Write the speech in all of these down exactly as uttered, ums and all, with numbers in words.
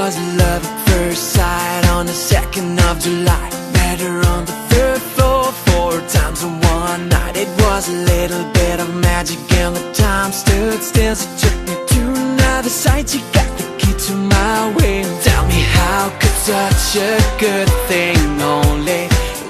was love at first sight on the second of July. Met her on the third floor four times in one night. It was a little bit of magic and the time stood still. She took me to another side. She got the key to my way. Tell me, how could such a good thing only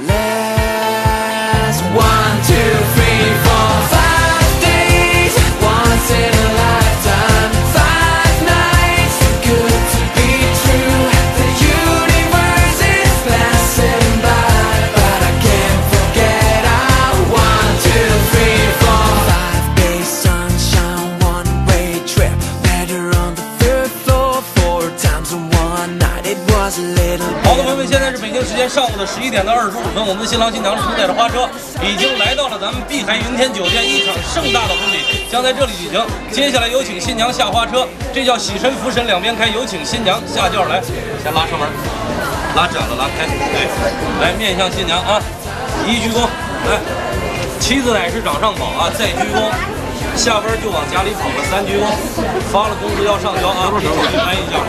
last one, two, three, four, five days? Once in a lifetime, five nights. Too good to be true. The universe is passing by, but I can't forget our one, two, three, four. Five days sunshine, one way trip. Met her on the third floor four times in one night. It was a little bit. 好的，朋友们，现在是北京时间上午的十一点到二十五分，我们的新郎新娘承载着花车已经来到了咱们碧海云天酒店，一场盛大的婚礼将在这里举行。接下来有请新娘下花车，这叫喜神福神两边开，有请新娘下轿来，先拉车门，拉窄了，拉开，对，来面向新娘啊，一鞠躬，来，妻子乃是掌上宝啊，再鞠躬。下班就往家里跑了，三鞠躬，发了工资要上交啊，给手机拍一下。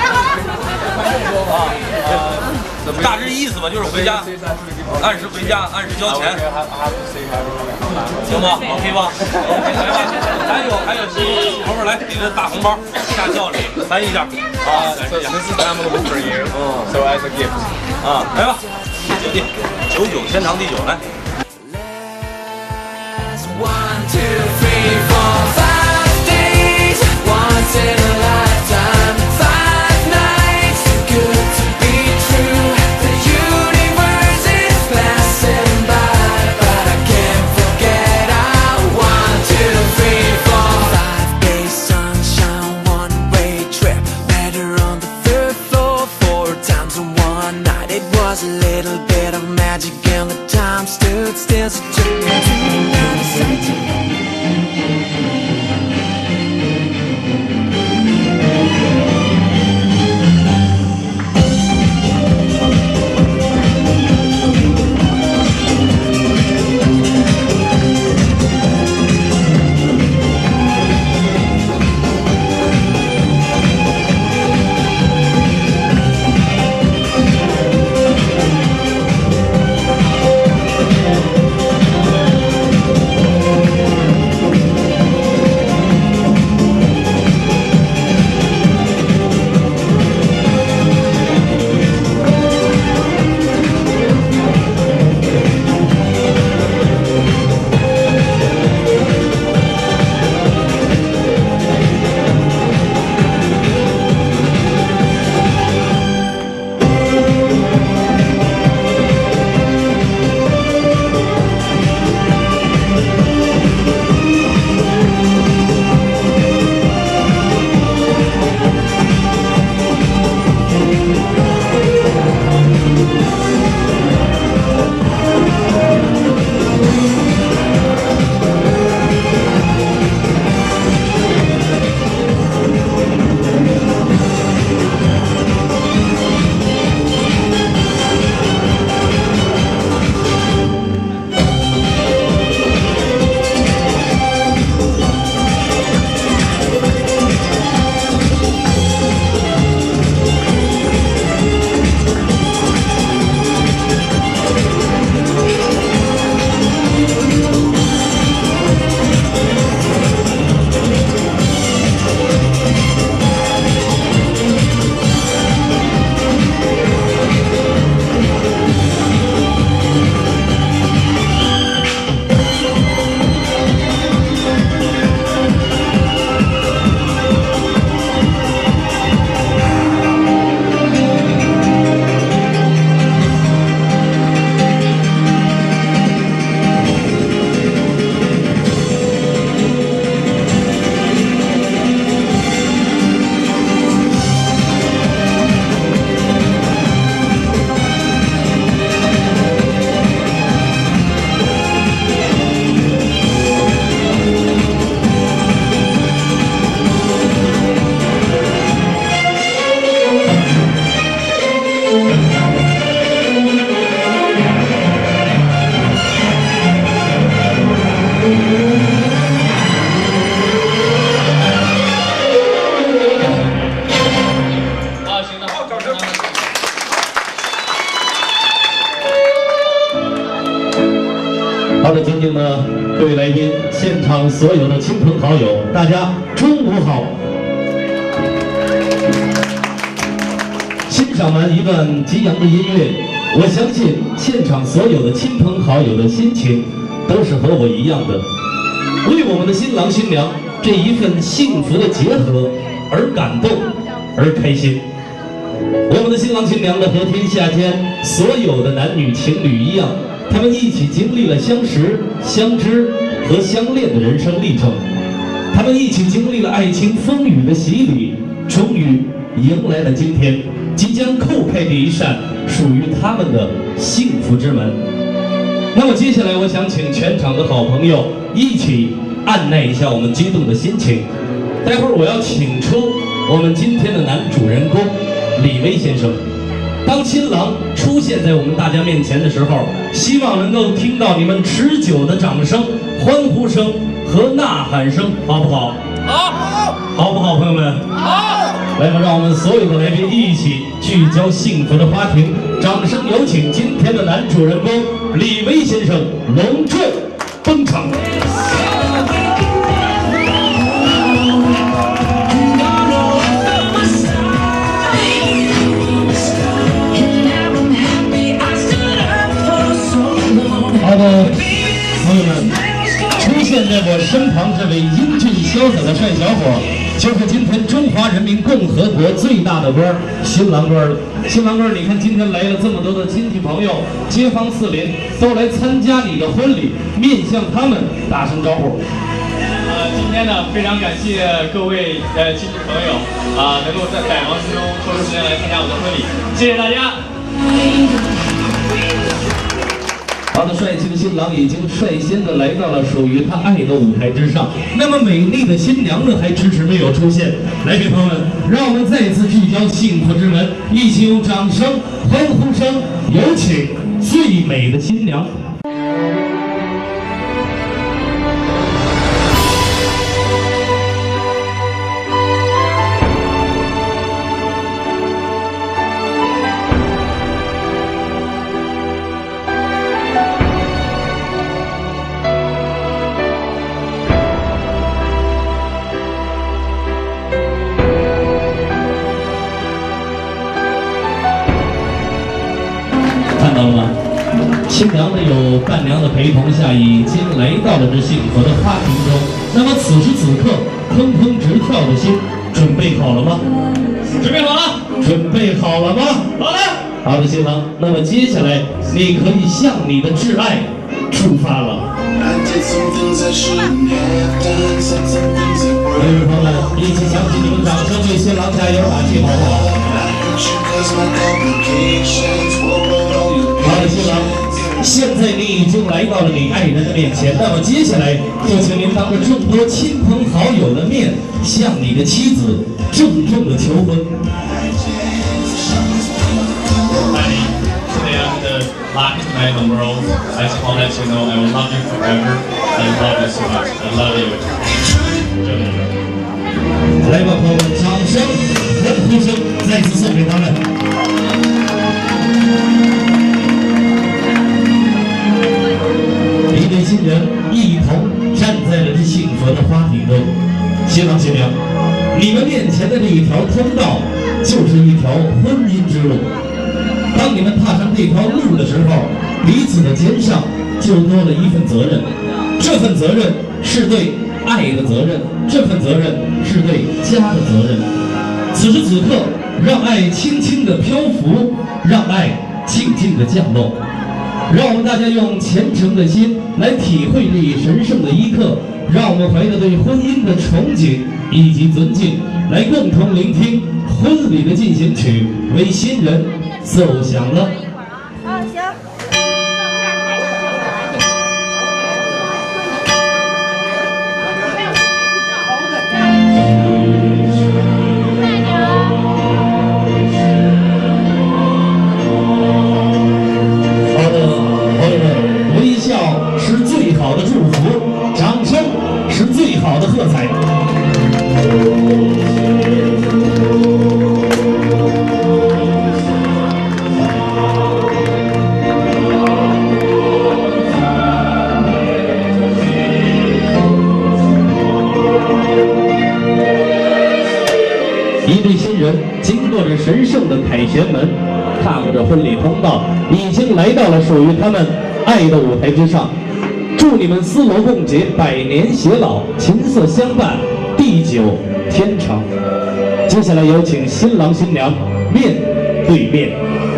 啊，呃，大致意思吧，就是回家，按时回家，按时交钱，行吧 ？OK 吧 ？OK， 来吧。还有还有，媳妇儿来给个大红包，下轿里翻一下啊，展示一下。This is I'm for you. So as a gift. 啊，来吧，姐弟，九九天长地久，来。 One, two, three, four, five days. Once in a lifetime, five nights. Too good to be true. The universe is passing by, but I can't forget our one, two, three, four. Five days sunshine, one way trip. Met her on the third floor four times in one night. It was a little bit of magic and the time stood still. So took me to another side. 好的，尊敬的各位来宾，现场所有的亲朋好友，大家中午好。欣赏完一段激昂的音乐，我相信现场所有的亲朋好友的心情都是和我一样的，为我们的新郎新娘这一份幸福的结合而感动，而开心。我们的新郎新娘呢，和天下间所有的男女情侣一样，他们一起经历了相识、相知和相恋的人生历程，他们一起经历了爱情风雨的洗礼，终于迎来了今天即将叩开的一扇属于他们的幸福之门。那么接下来，我想请全场的好朋友一起按捺一下我们激动的心情。待会儿我要请出我们今天的男主人公李威先生。当新郎出现在我们大家面前的时候，希望能够听到你们持久的掌声、欢呼声和呐喊声，好不好？好，好不好，朋友们？好。来吧，让我们所有的来宾一起聚焦幸福的花庭，掌声有请今天的男主人公李威先生隆重登场。好的，朋友们，出现在我身旁这位英俊潇洒的帅小伙，就是今天中华人民共和国最大的官——新郎官了。新郎官，你看今天来了这么多的亲戚朋友、街坊四邻，都来参加你的婚礼，面向他们打声招呼。 呃，今天呢，非常感谢各位呃亲戚朋友啊、呃，能够在百忙之中抽出时间来参加我的婚礼，谢谢大家。 好的，帅气的新郎已经率先的来到了属于他爱的舞台之上。那么美丽的新娘呢，还迟迟没有出现。来，宾朋友们，让我们再次聚焦幸福之门，一起用掌声、欢呼声，有请最美的新娘。看到了吗？新娘呢有伴娘的陪同下，已经来到了这幸福的花庭中。那么此时此刻，砰砰直跳的心，准备好了吗？ 准备好了， 准备好了吗？ 好了。 好的，新郎，那么接下来你可以向你的挚爱出发了。各位朋友们，一起响起你们掌声，为新郎加油打气，好不好？好的，新郎，现在你已经来到了你爱人的面前，那么接下来就请您当着众多亲朋好友的面，向你的妻子郑重的求婚。 Honey, today I'm the luckiest man in the world. I just want to let you know I will love you forever. I love you so much. I love you. 来吧，朋友们，掌声、欢呼声再次送给他们。一对新人一同站在了这幸福的花庭中。新郎新娘，你们面前的这一条通道，就是一条婚姻之路。当你们踏上这条路的时候，彼此的肩上就多了一份责任。这份责任是对爱的责任，这份责任是对家的责任。此时此刻，让爱轻轻地漂浮，让爱静静地降落。让我们大家用虔诚的心来体会这一神圣的一刻，让我们怀着对婚姻的憧憬以及尊敬，来共同聆听婚礼的进行曲，为新人奏响了。 啊，行。 是最好的祝福，掌声是最好的喝彩。 着神圣的凯旋门，踏着婚礼通道，已经来到了属于他们爱的舞台之上。祝你们丝罗共结，百年偕老，琴瑟相伴，地久天长。接下来有请新郎新娘面对面，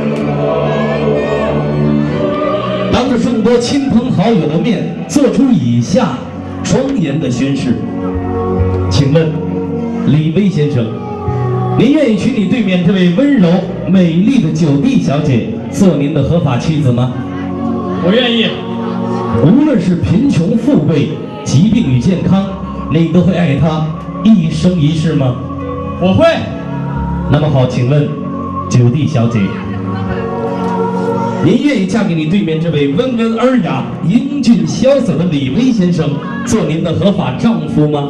当着众多亲朋好友的面，做出以下庄严的宣誓。请问，李薇先生，您愿意娶你对面这位温柔美丽的九弟小姐做您的合法妻子吗？ 我愿意。 无论是贫穷富贵、疾病与健康，你都会爱她一生一世吗？ 我会。 那么好，请问九弟小姐，您愿意嫁给你对面这位温文尔雅、英俊潇洒的李薇先生做您的合法丈夫吗？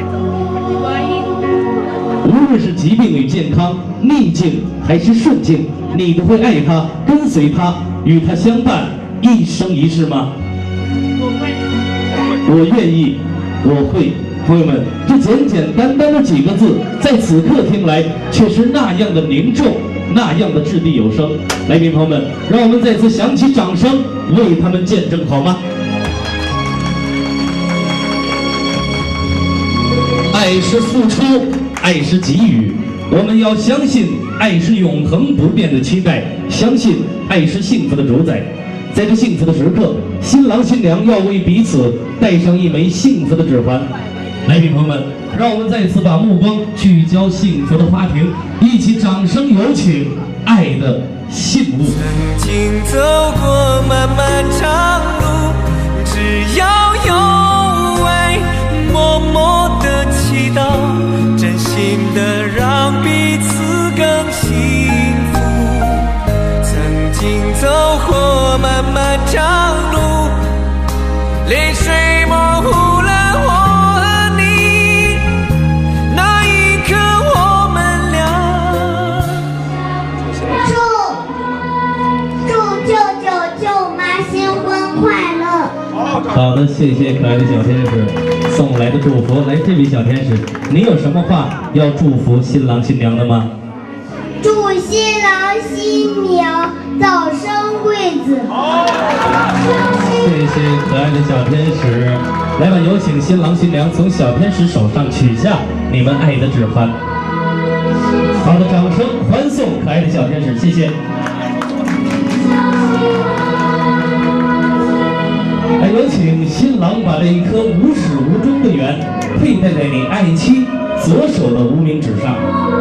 无论是疾病与健康、逆境还是顺境，你都会爱他、跟随他、与他相伴一生一世吗？ 我会。 我愿意，我会。朋友们，这简简单单的几个字，在此刻听来却是那样的凝重，那样的掷地有声。来宾朋友们，让我们再次响起掌声，为他们见证好吗？爱是付出，爱是给予，我们要相信爱是永恒不变的期待，相信爱是幸福的主宰。在这幸福的时刻，新郎新娘要为彼此戴上一枚幸福的指环。来宾朋友们，让我们再次把目光聚焦幸福的花庭，一起掌声有请爱的信物。 曾经走过漫漫长路，只要有爱，默默的祈祷，真心的让彼此更幸福。曾经走过漫漫长路，泪水模糊了我和你，那一刻我们俩。 祝祝舅舅舅妈新婚快乐。 好的，谢谢可爱的小天使送来的祝福。来，这位小天使，你有什么话要祝福新郎新娘的吗？ 祝新郎新娘早生贵子。 谢谢可爱的小天使。来吧，有请新郎新娘从小天使手上取下你们爱的指环。好的，掌声欢送可爱的小天使，谢谢。来，有请新郎把这一颗无始无终的缘佩戴在你爱妻左手的无名指上。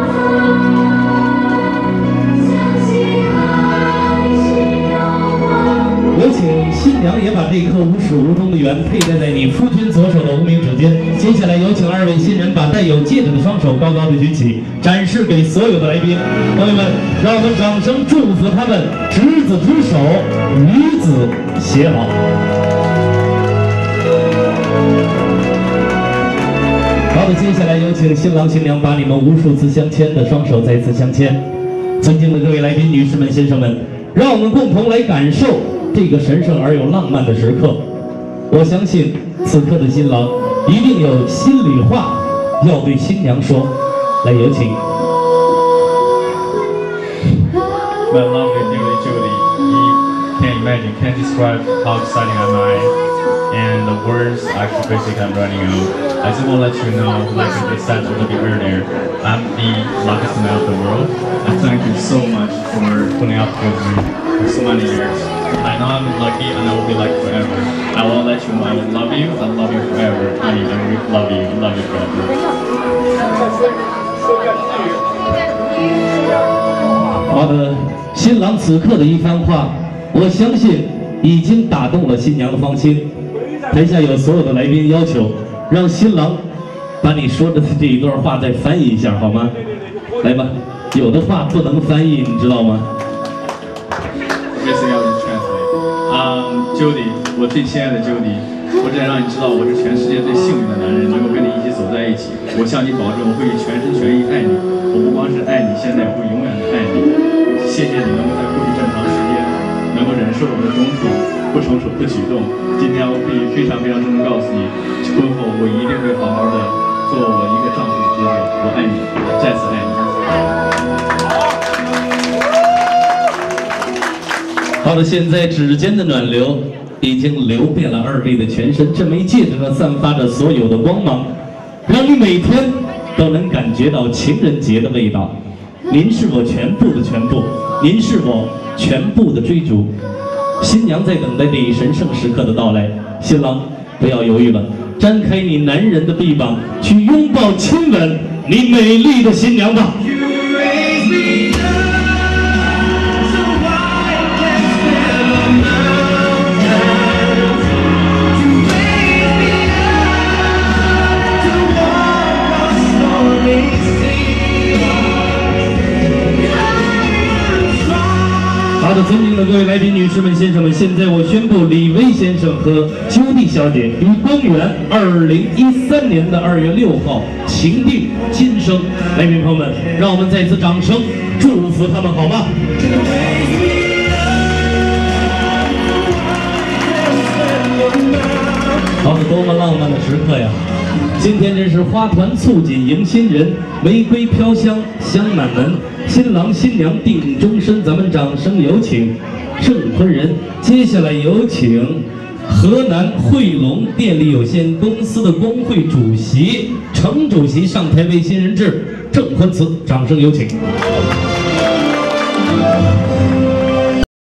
有请新娘也把这颗无始无终的缘佩戴在你夫君左手的无名指间。接下来有请二位新人把带有戒指的双手高高的举起，展示给所有的来宾。朋友们，让我们掌声祝福他们执子之手，与子偕老。好的，接下来有请新郎新娘把你们无数次相牵的双手再次相牵。尊敬的各位来宾、女士们、先生们，让我们共同来感受这个神圣而又浪漫的时刻。我相信此刻的新郎一定有心里话要对新娘说。来，有请。 My lovely dearly Jodie, you can't imagine, can't describe how exciting am I, and the words actually basically I'm running out. I just want to let you know, like I said a little bit earlier, I'm the luckiest man of the world. I thank you so much for putting up with me for so many years. I know I'm lucky and I will be lucky forever. I want to let you know I will love you, I love you forever. I mean, I will love you, love you forever. 好的，新郎此刻的一番话，我相信已经打动了新娘的芳心。台下有所有的来宾要求，让新郎把你说的这一段话再翻译一下，好吗？来吧，有的话不能翻译，你知道吗？ Basically, I will translate. Um, Jodie, 我最亲爱的 Jodie， 我只想让你知道，我是全世界最幸运的男人，能够跟你一起走在一起。我向你保证，我会以全心全意爱你。我不光是爱你，现在也会永远的爱你。谢谢你能够在过去这么长时间，能够忍受我的种种不成熟的举动。今天我可以非常非常郑重告诉你，婚后我一定会好好的做我一个丈夫的角色。我爱你，再次爱你。 好了，现在指尖的暖流已经流遍了二位的全身，这枚戒指呢，散发着所有的光芒，让你每天都能感觉到情人节的味道。您是我全部的全部，您是我全部的追逐。新娘在等待这一神圣时刻的到来，新郎不要犹豫了，张开你男人的臂膀，去拥抱亲吻你美丽的新娘吧。好的，尊敬的各位来宾、女士们、先生们，现在我宣布，李薇先生和Jodie小姐于公元二零一三年的二月六号情定今生。来宾朋友们，让我们再次掌声祝福他们，好吗？好，多么浪漫的时刻呀！今天真是花团簇锦迎新人，玫瑰飘香香满门，新郎新娘定终身。咱们掌声有请证婚人。接下来有请河南汇龙电力有限公司的工会主席程主席上台为新人致证婚词，掌声有请。